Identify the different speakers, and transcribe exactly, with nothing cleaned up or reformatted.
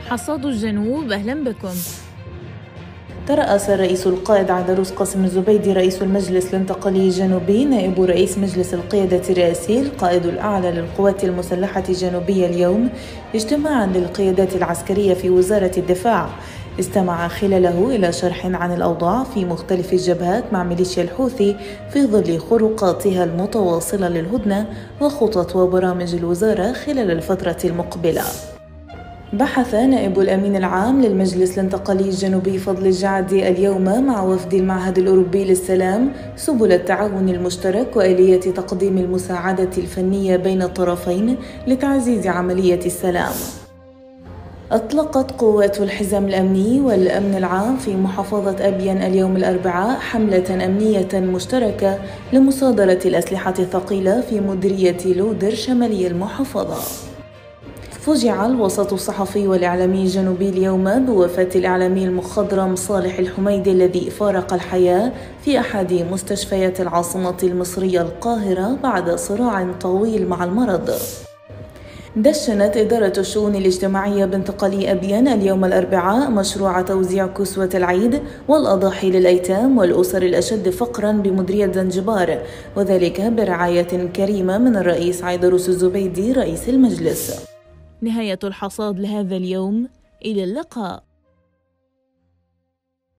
Speaker 1: حصاد الجنوب، أهلا بكم.
Speaker 2: ترأس الرئيس القائد عيدروس قاسم الزبيدي رئيس المجلس الانتقالي الجنوبي نائب رئيس مجلس القيادة الرئاسي القائد الأعلى للقوات المسلحة الجنوبية اليوم اجتماعا للقيادات العسكرية في وزارة الدفاع، استمع خلاله إلى شرح عن الأوضاع في مختلف الجبهات مع ميليشيا الحوثي في ظل خروقاتها المتواصلة للهدنة وخطط وبرامج الوزارة خلال الفترة المقبلة. بحث نائب الأمين العام للمجلس الانتقالي الجنوبي فضل الجعدي اليوم مع وفد المعهد الأوروبي للسلام سبل التعاون المشترك وآلية تقديم المساعدة الفنية بين الطرفين لتعزيز عملية السلام. أطلقت قوات الحزام الأمني والأمن العام في محافظة أبين اليوم الأربعاء حملة أمنية مشتركة لمصادرة الأسلحة الثقيلة في مديرية لودر شمالي المحافظة. فُجِع الوسط الصحفي والإعلامي الجنوبي اليوم بوفاة الإعلامي المخضرم صالح الحميدي الذي فارق الحياة في أحد مستشفيات العاصمة المصرية القاهرة بعد صراع طويل مع المرض. دشنت إدارة الشؤون الاجتماعية بانتقالي أبين اليوم الأربعاء مشروع توزيع كسوة العيد والأضاحي للأيتام والأسر الأشد فقرا بمديرية زنجبار، وذلك برعاية كريمة من الرئيس عيدروس الزبيدي رئيس المجلس.
Speaker 1: نهاية الحصاد لهذا اليوم، إلى اللقاء.